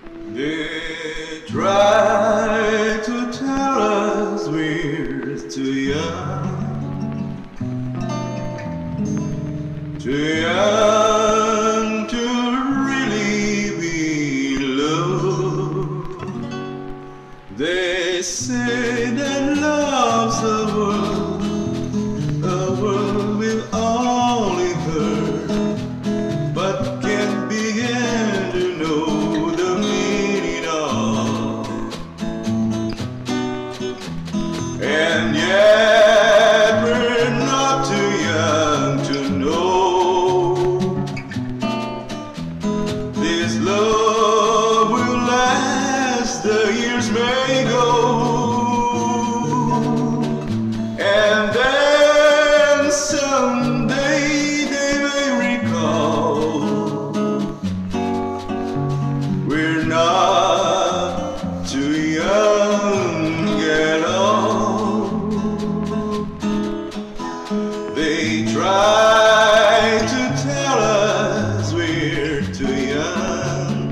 They try to tell us we're too young to really be loved. They say that love's a world we've only heard, but can't begin to know the meaning of. And yet we're not too young to know this love will last, the years may go, and then someday they may recall we're not too young at all. They try to tell us we're too young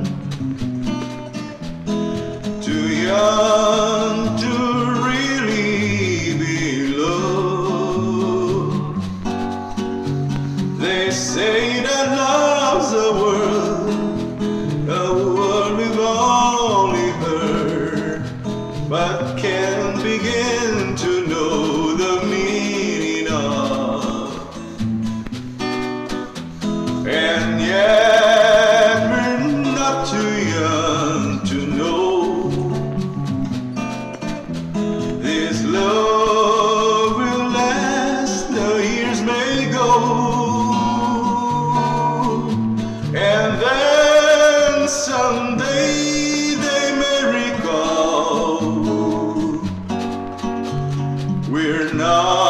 to really be loved. They say that love's a world we've only heard, but can't begin to know the meaning of. And yet we're not too young to know this love will last, the years may go, and then someday they may recall we're not